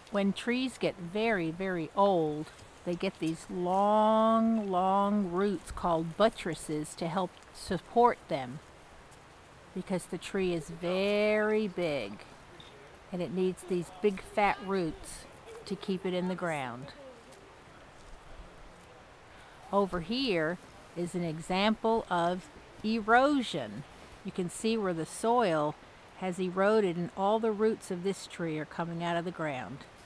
When trees get very, very old, they get these long, long roots called buttresses to help support them, because the tree is very big and it needs these big fat roots to keep it in the ground. Over here is an example of erosion. You can see where the soil has eroded and all the roots of this tree are coming out of the ground.